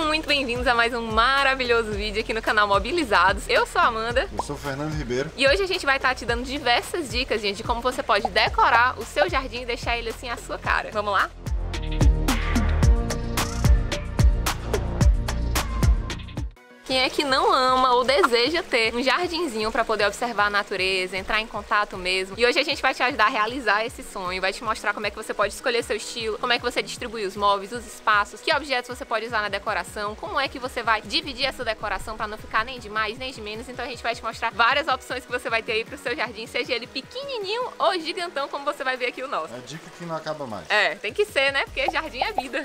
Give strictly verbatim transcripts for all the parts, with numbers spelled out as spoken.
muito bem-vindos a mais um maravilhoso vídeo aqui no canal Mobilizados. Eu sou a Amanda. Eu sou o Fernando Ribeiro. E hoje a gente vai estar te dando diversas dicas, gente, de como você pode decorar o seu jardim e deixar ele assim à sua cara. Vamos lá? Quem é que não ama ou deseja ter um jardinzinho para poder observar a natureza, entrar em contato mesmo? E hoje a gente vai te ajudar a realizar esse sonho, vai te mostrar como é que você pode escolher seu estilo, como é que você distribui os móveis, os espaços, que objetos você pode usar na decoração, como é que você vai dividir essa decoração para não ficar nem de mais nem de menos. Então a gente vai te mostrar várias opções que você vai ter aí pro seu jardim, seja ele pequenininho ou gigantão, como você vai ver aqui o nosso. É a dica que não acaba mais. É, tem que ser, né? Porque jardim é vida.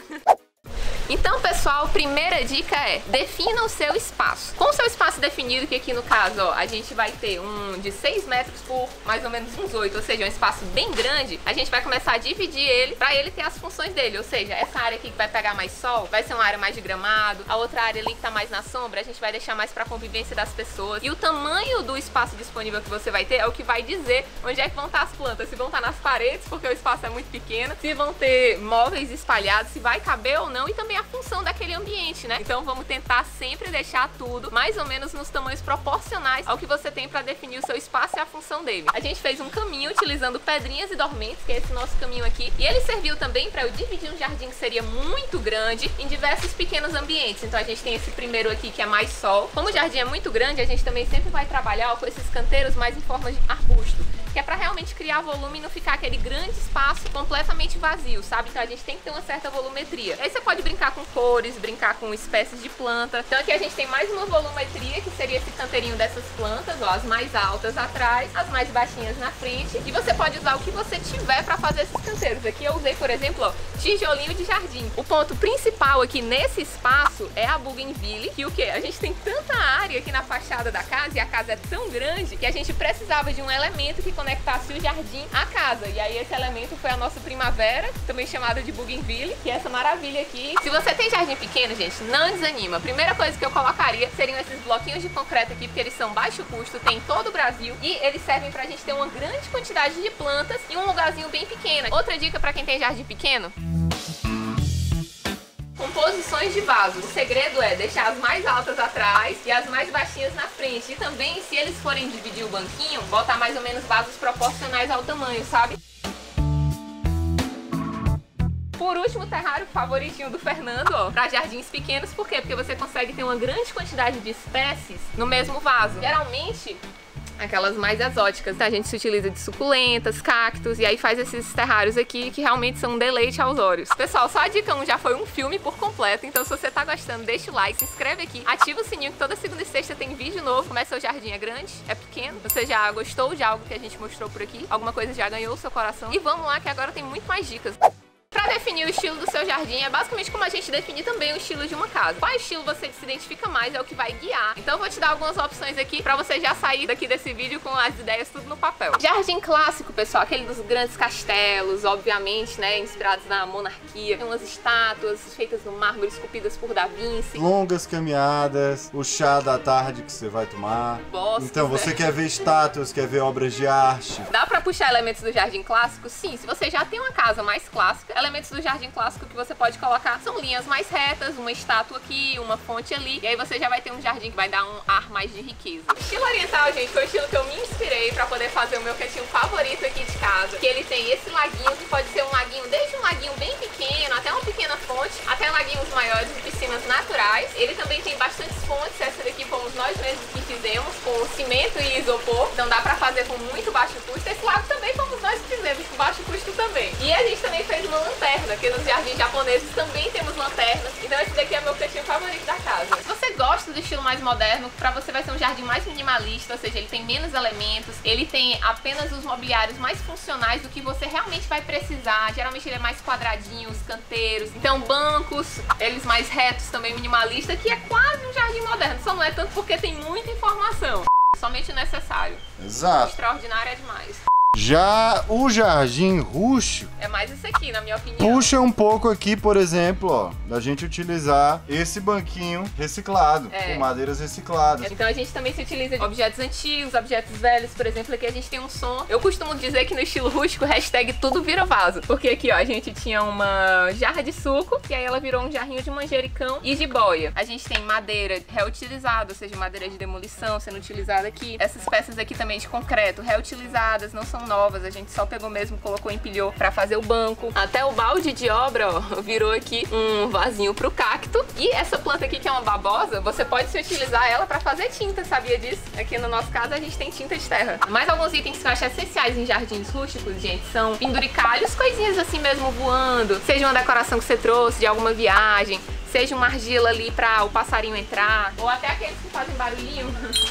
Então, pessoal, primeira dica é: defina o seu espaço. Com o seu espaço definido, que aqui no caso, ó, a gente vai ter um de seis metros por mais ou menos uns oito, ou seja, um espaço bem grande, a gente vai começar a dividir ele para ele ter as funções dele. Ou seja, essa área aqui que vai pegar mais sol vai ser uma área mais de gramado, a outra área ali que tá mais na sombra a gente vai deixar mais para convivência das pessoas. E o tamanho do espaço disponível que você vai ter é o que vai dizer onde é que vão estar as plantas. Se vão estar nas paredes, porque o espaço é muito pequeno, se vão ter móveis espalhados, se vai caber ou não, e também a função daquele ambiente, né? Então vamos tentar sempre deixar tudo mais ou menos nos tamanhos proporcionais ao que você tem para definir o seu espaço e a função dele. A gente fez um caminho utilizando pedrinhas e dormentes, que é esse nosso caminho aqui, e ele serviu também para eu dividir um jardim que seria muito grande em diversos pequenos ambientes. Então a gente tem esse primeiro aqui que é mais sol. Como o jardim é muito grande, a gente também sempre vai trabalhar ó, com esses canteiros mais em forma de arbusto, que é para realmente criar volume e não ficar aquele grande espaço completamente vazio, sabe? Então a gente tem que ter uma certa volumetria. Aí você pode brincar com cores, brincar com espécies de planta. Então aqui a gente tem mais uma volumetria, que seria esse canteirinho dessas plantas, ó, as mais altas atrás, as mais baixinhas na frente. E você pode usar o que você tiver para fazer esses canteiros. Aqui eu usei, por exemplo, ó, tijolinho de jardim. O ponto principal aqui nesse espaço é a bougainville, que o que? A gente tem tanta área aqui na fachada da casa e a casa é tão grande que a gente precisava de um elemento que conectasse o jardim à casa. E aí esse elemento foi a nossa primavera, também chamada de bougainville, que é essa maravilha aqui. Se você tem jardim pequeno, gente, não desanima. A primeira coisa que eu colocaria seriam esses bloquinhos de concreto aqui, porque eles são baixo custo, tem em todo o Brasil e eles servem pra gente ter uma grande quantidade de plantas em um lugarzinho bem pequeno. Outra dica pra quem tem jardim pequeno: composições de vasos. O segredo é deixar as mais altas atrás e as mais baixinhas na frente. E também, se eles forem dividir o banquinho, botar mais ou menos vasos proporcionais ao tamanho, sabe? Por último, o terrário favoritinho do Fernando, ó, para jardins pequenos. Por quê? Porque você consegue ter uma grande quantidade de espécies no mesmo vaso. Geralmente, aquelas mais exóticas, tá? A gente se utiliza de suculentas, cactos, e aí faz esses terrários aqui que realmente são um deleite aos olhos. Pessoal, só a dica um já foi um filme por completo, então se você tá gostando, deixa o like, se inscreve aqui, ativa o sininho que toda segunda e sexta tem vídeo novo. Como é seu jardim? É grande? É pequeno? Você já gostou de algo que a gente mostrou por aqui? Alguma coisa já ganhou o seu coração? E vamos lá que agora tem muito mais dicas. Para definir o estilo do seu jardim é basicamente como a gente define também o estilo de uma casa. Qual estilo você se identifica mais é o que vai guiar. Então eu vou te dar algumas opções aqui para você já sair daqui desse vídeo com as ideias tudo no papel. Jardim clássico, pessoal, aquele dos grandes castelos, obviamente, né, inspirados na monarquia. Tem umas estátuas feitas no mármore, esculpidas por Da Vinci. Longas caminhadas, o chá da tarde que você vai tomar. Bosques, então você né? quer ver estátuas, quer ver obras de arte. Dá para puxar elementos do jardim clássico? Sim, se você já tem uma casa mais clássica, elementos do jardim clássico que você pode colocar são linhas mais retas, uma estátua aqui, uma fonte ali, e aí você já vai ter um jardim que vai dar um ar mais de riqueza. O estilo oriental, gente, foi o estilo que eu me inspirei para poder fazer o meu cantinho favorito aqui de casa, que ele tem esse laguinho, que pode ser um laguinho, desde um laguinho bem pequeno, até uma pequena fonte, até laguinhos maiores e piscinas naturais. Ele também tem bastantes fontes, essa daqui fomos nós mesmos que fizemos, com cimento e isopor, então dá para fazer com muito baixo custo. Esse lago também fomos nós que fizemos, com baixo custo também. E a gente também fez uma lanterna, porque nos jardins japoneses também temos lanternas. Então esse daqui é meu cantinho favorito da casa. Se você gosta do estilo mais moderno, pra você vai ser um jardim mais minimalista, ou seja, ele tem menos elementos, ele tem apenas os mobiliários mais funcionais do que você realmente vai precisar. Geralmente ele é mais quadradinho, os canteiros, então bancos, eles mais retos, também minimalista, que é quase um jardim moderno, só não é tanto porque tem muita informação. Somente o necessário. Exato. Extraordinário é demais. Já o jardim rústico É mais isso aqui, na minha opinião. puxa um pouco aqui, por exemplo, ó, da gente utilizar esse banquinho reciclado, É. com madeiras recicladas. Então a gente também se utiliza de objetos antigos, objetos velhos, por exemplo, aqui a gente tem um som. Eu costumo dizer que no estilo rústico, hashtag tudo vira vaso. Porque aqui, ó, a gente tinha uma jarra de suco, e aí ela virou um jarrinho de manjericão e de boia. A gente tem madeira reutilizada, ou seja, madeira de demolição sendo utilizada aqui. Essas peças aqui também de concreto reutilizadas, não são novas, a gente só pegou mesmo, colocou, empilhou pra fazer o banco. Até o balde de obra, ó, virou aqui um vasinho pro cacto. E essa planta aqui, que é uma babosa, você pode se utilizar ela pra fazer tinta, sabia disso? Aqui no nosso caso a gente tem tinta de terra. Mais alguns itens que eu acho essenciais em jardins rústicos, gente, são penduricalhos, coisinhas assim mesmo voando, seja uma decoração que você trouxe de alguma viagem, seja uma argila ali pra o passarinho entrar, ou até aqueles que fazem barulhinho.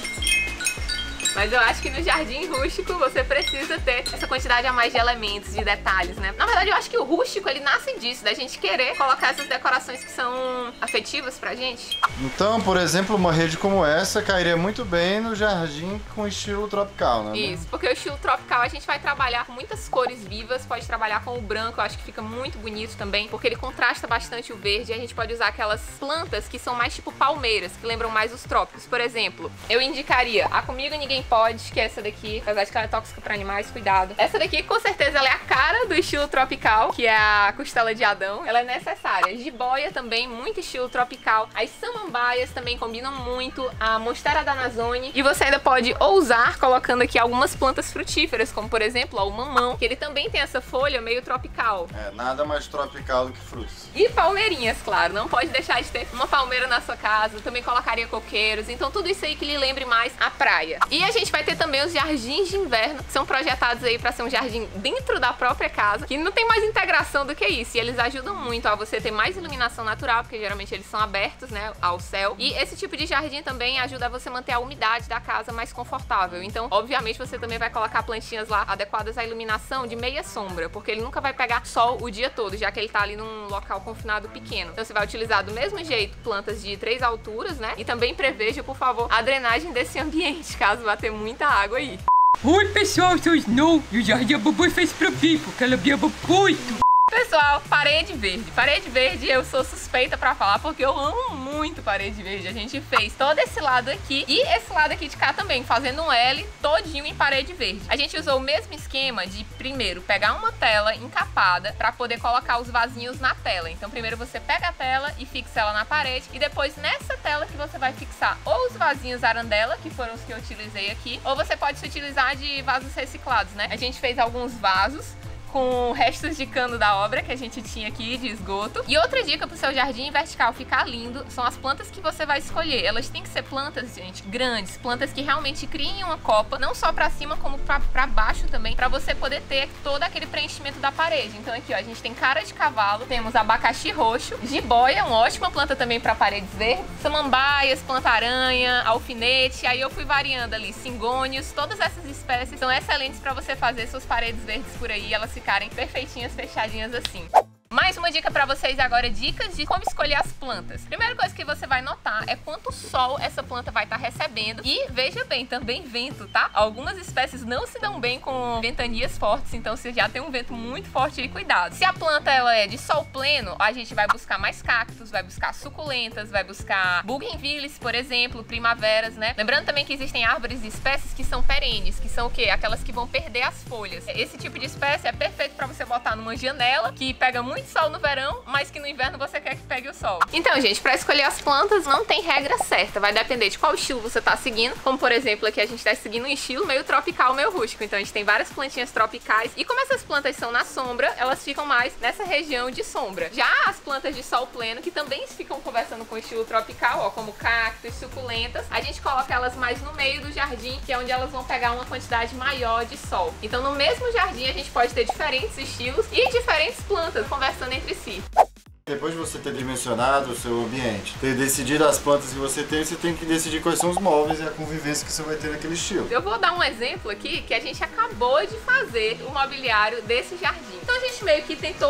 Mas eu acho que no jardim rústico você precisa ter essa quantidade a mais de elementos, de detalhes, né? Na verdade, eu acho que o rústico, ele nasce disso, da gente querer colocar essas decorações que são afetivas pra gente. Então, por exemplo, uma rede como essa cairia muito bem no jardim com estilo tropical, né? Isso, porque o estilo tropical a gente vai trabalhar com muitas cores vivas, pode trabalhar com o branco, eu acho que fica muito bonito também, porque ele contrasta bastante o verde, e a gente pode usar aquelas plantas que são mais tipo palmeiras, que lembram mais os trópicos. Por exemplo, eu indicaria a Comigo Ninguém Pode, que é essa daqui, apesar de que ela é tóxica para animais, cuidado. Essa daqui, com certeza, ela é a cara do estilo tropical, que é a costela de Adão. Ela é necessária. Jiboia também, muito estilo tropical. As samambaias também combinam muito. A monstera da Amazônia. E você ainda pode ousar colocando aqui algumas plantas frutíferas, como por exemplo, ó, o mamão, que ele também tem essa folha meio tropical. É, nada mais tropical do que frutos. E palmeirinhas, claro. Não pode deixar de ter uma palmeira na sua casa. Também colocaria coqueiros. Então tudo isso aí que lhe lembre mais a praia. E a gente vai ter também os jardins de inverno, que são projetados aí para ser um jardim dentro da própria casa, que não tem mais integração do que isso. E eles ajudam muito a você ter mais iluminação natural, porque geralmente eles são abertos, né, ao céu. E esse tipo de jardim também ajuda a você manter a umidade da casa mais confortável. Então, obviamente, você também vai colocar plantinhas lá adequadas à iluminação de meia sombra, porque ele nunca vai pegar sol o dia todo, já que ele tá ali num local confinado pequeno. Então, você vai utilizar do mesmo jeito plantas de três alturas, né? E também preveja, por favor, a drenagem desse ambiente, caso vá ter muita água aí. Oi pessoal, eu sou o Snow e o jardim a babãe fez pra mim, porque ela me ama muito. Pessoal, parede verde. Parede verde eu sou suspeita pra falar, porque eu amo muito parede verde. A gente fez todo esse lado aqui e esse lado aqui de cá também, fazendo um L todinho em parede verde. A gente usou o mesmo esquema de, primeiro, pegar uma tela encapada pra poder colocar os vasinhos na tela. Então, primeiro você pega a tela e fixa ela na parede, e depois nessa tela que você vai fixar ou os vasinhos arandela, que foram os que eu utilizei aqui, ou você pode se utilizar de vasos reciclados, né? A gente fez alguns vasos com restos de cano da obra que a gente tinha aqui de esgoto. E outra dica pro seu jardim vertical ficar lindo são as plantas que você vai escolher. Elas têm que ser plantas, gente, grandes, plantas que realmente criem uma copa, não só pra cima como pra, pra baixo também, pra você poder ter todo aquele preenchimento da parede. Então aqui, ó, a gente tem cara de cavalo, temos abacaxi roxo, jiboia, uma ótima planta também pra paredes verdes, samambaias, planta-aranha, alfinete, aí eu fui variando ali, cingônios, todas essas espécies são excelentes pra você fazer suas paredes verdes por aí, elas ficam ficarem perfeitinhas, fechadinhas assim. Mais uma dica pra vocês agora, dicas de como escolher as plantas. Primeira coisa que você vai notar é quanto sol essa planta vai estar recebendo. E veja bem, também vento, tá? Algumas espécies não se dão bem com ventanias fortes, então se já tem um vento muito forte aí, cuidado. Se a planta ela é de sol pleno, a gente vai buscar mais cactos, vai buscar suculentas, vai buscar bougainvilles, por exemplo, primaveras, né? Lembrando também que existem árvores e espécies que são perenes, que são o quê? Aquelas que vão perder as folhas. Esse tipo de espécie é perfeito pra você botar numa janela, que pega muito sol no verão, mas que no inverno você quer que pegue o sol. Então, gente, pra escolher as plantas não tem regra certa, vai depender de qual estilo você tá seguindo, como por exemplo aqui a gente tá seguindo um estilo meio tropical, meio rústico, então a gente tem várias plantinhas tropicais, e como essas plantas são na sombra, elas ficam mais nessa região de sombra. Já as plantas de sol pleno, que também ficam conversando com o estilo tropical, ó, como cactos, suculentas, a gente coloca elas mais no meio do jardim, que é onde elas vão pegar uma quantidade maior de sol. Então no mesmo jardim a gente pode ter diferentes estilos e diferentes plantas conversando entre si. Depois de você ter dimensionado o seu ambiente, ter decidido as plantas que você tem, você tem que decidir quais são os móveis e a convivência que você vai ter naquele estilo. Eu vou dar um exemplo aqui que a gente acabou de fazer o mobiliário desse jardim. Então a gente meio que tentou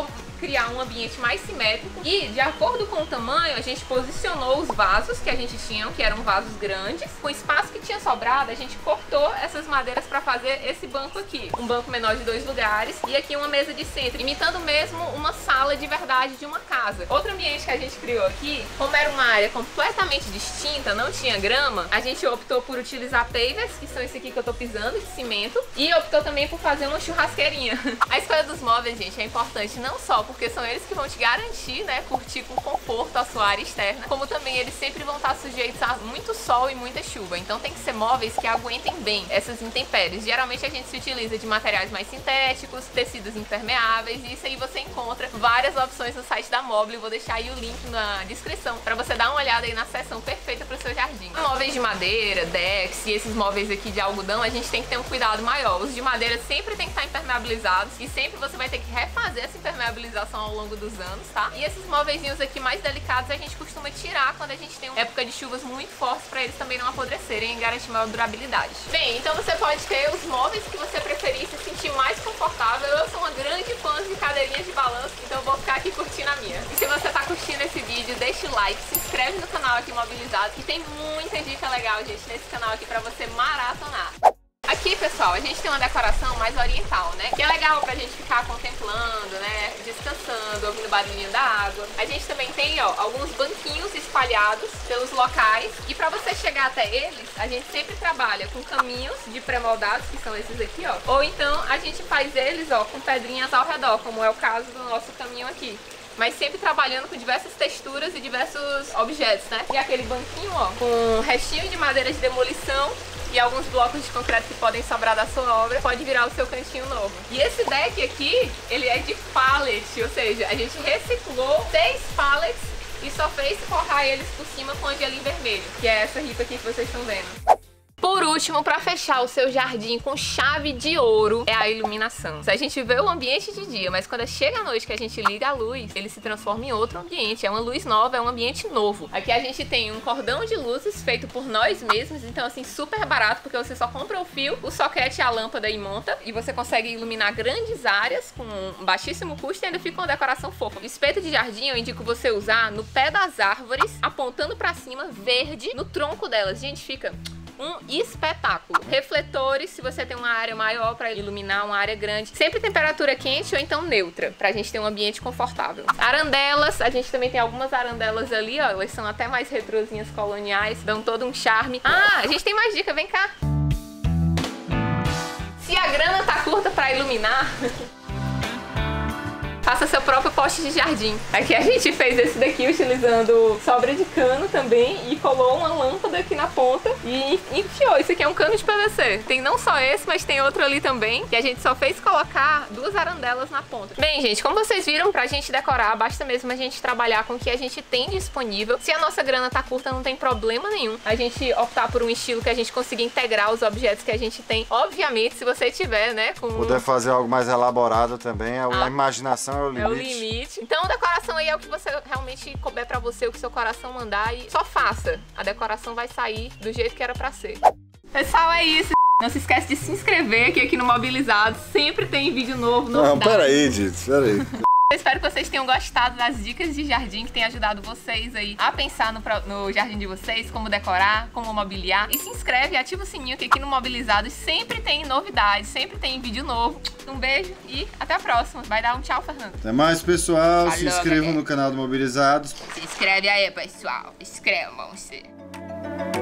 criar um ambiente mais simétrico e, de acordo com o tamanho, a gente posicionou os vasos que a gente tinha, que eram vasos grandes. Com o espaço que tinha sobrado, a gente cortou essas madeiras para fazer esse banco aqui. Um banco menor de dois lugares e aqui uma mesa de centro, imitando mesmo uma sala de verdade de uma casa. Outro ambiente que a gente criou aqui, como era uma área completamente distinta, não tinha grama, a gente optou por utilizar pavers, que são esse aqui que eu tô pisando, de cimento, e optou também por fazer uma churrasqueirinha. A escolha dos móveis, gente, é importante não só porque são eles que vão te garantir, né, curtir com conforto a sua área externa, como também eles sempre vão estar sujeitos a muito sol e muita chuva. Então tem que ser móveis que aguentem bem essas intempéries. Geralmente a gente se utiliza de materiais mais sintéticos, tecidos impermeáveis, e isso aí você encontra várias opções no site da Mobile. Eu vou deixar aí o link na descrição para você dar uma olhada aí na seção perfeita para o seu jardim. Móveis de madeira, decks e esses móveis aqui de algodão, a gente tem que ter um cuidado maior. Os de madeira sempre tem que estar impermeabilizados e sempre você vai ter que refazer essa impermeabilização ao longo dos anos, tá? E esses móveizinhos aqui mais delicados a gente costuma tirar quando a gente tem uma época de chuvas muito fortes, para eles também não apodrecerem e garantir maior durabilidade. Bem, então você pode ter os móveis que você preferir se sentir mais confortável. Eu sou uma grande fã de cadeirinhas de balanço, então eu vou ficar aqui curtindo a minha. E se você tá curtindo esse vídeo, deixa o like, se inscreve no canal aqui Mobilizado, que tem muita dica legal, gente, nesse canal aqui pra você maratonar. Aqui, pessoal, a gente tem uma decoração mais oriental, né? Que é legal pra gente ficar contemplando, né? Descansando, ouvindo o barulhinho da água. A gente também tem, ó, alguns banquinhos espalhados pelos locais. E pra você chegar até eles, a gente sempre trabalha com caminhos de pré-moldados, que são esses aqui, ó. Ou então a gente faz eles, ó, com pedrinhas ao redor, como é o caso do nosso caminho aqui. Mas sempre trabalhando com diversas texturas e diversos objetos, né? E aquele banquinho, ó, com restinho de madeira de demolição e alguns blocos de concreto que podem sobrar da sua obra, pode virar o seu cantinho novo. E esse deck aqui, ele é de pallet, ou seja, a gente reciclou seis pallets e só fez forrar eles por cima com angelim vermelho, que é essa ripa aqui que vocês estão vendo. Por último, para fechar o seu jardim com chave de ouro, é a iluminação. A gente vê o ambiente de dia, mas quando chega a noite que a gente liga a luz, ele se transforma em outro ambiente. É uma luz nova, é um ambiente novo. Aqui a gente tem um cordão de luzes feito por nós mesmos, então assim, super barato, porque você só compra o fio, o soquete e a lâmpada e monta, e você consegue iluminar grandes áreas com um baixíssimo custo e ainda fica uma decoração fofa. O espeto de jardim eu indico você usar no pé das árvores, apontando para cima, verde, no tronco delas. Gente, fica um espetáculo. Refletores, se você tem uma área maior para iluminar uma área grande. Sempre temperatura quente ou então neutra, pra gente ter um ambiente confortável. Arandelas, a gente também tem algumas arandelas ali, ó. Elas são até mais retrozinhas coloniais, dão todo um charme. Ah, a gente tem mais dica, vem cá. Se a grana tá curta pra iluminar... faça seu próprio poste de jardim. Aqui a gente fez esse daqui utilizando sobra de cano também e colou uma lâmpada aqui na ponta e enfiou. Isso aqui é um cano de P V C. Tem não só esse, mas tem outro ali também, que a gente só fez colocar duas arandelas na ponta. Bem, gente, como vocês viram, pra gente decorar, basta mesmo a gente trabalhar com o que a gente tem disponível. Se a nossa grana tá curta, não tem problema nenhum a gente optar por um estilo que a gente consiga integrar os objetos que a gente tem. Obviamente, se você tiver, né, com... puder fazer algo mais elaborado também, a ah. imaginação é o limite. É o limite. Então, a decoração aí é o que você realmente couber pra você, o que seu coração mandar, e só faça. A decoração vai sair do jeito que era pra ser. Pessoal, é isso. Não se esquece de se inscrever aqui, aqui no Mobilizado. Sempre tem vídeo novo, novidade. Não, peraí, gente, peraí. Eu espero que vocês tenham gostado das dicas de jardim, que tem ajudado vocês aí a pensar no, no jardim de vocês, como decorar, como mobiliar. E se inscreve e ativa o sininho, que aqui no Mobilizados sempre tem novidades, sempre tem vídeo novo. Um beijo e até a próxima. Vai dar um tchau, Fernando. Até mais, pessoal. Falou, se inscrevam galera. no canal do Mobilizados. Se inscreve aí, pessoal. Inscrevam-se.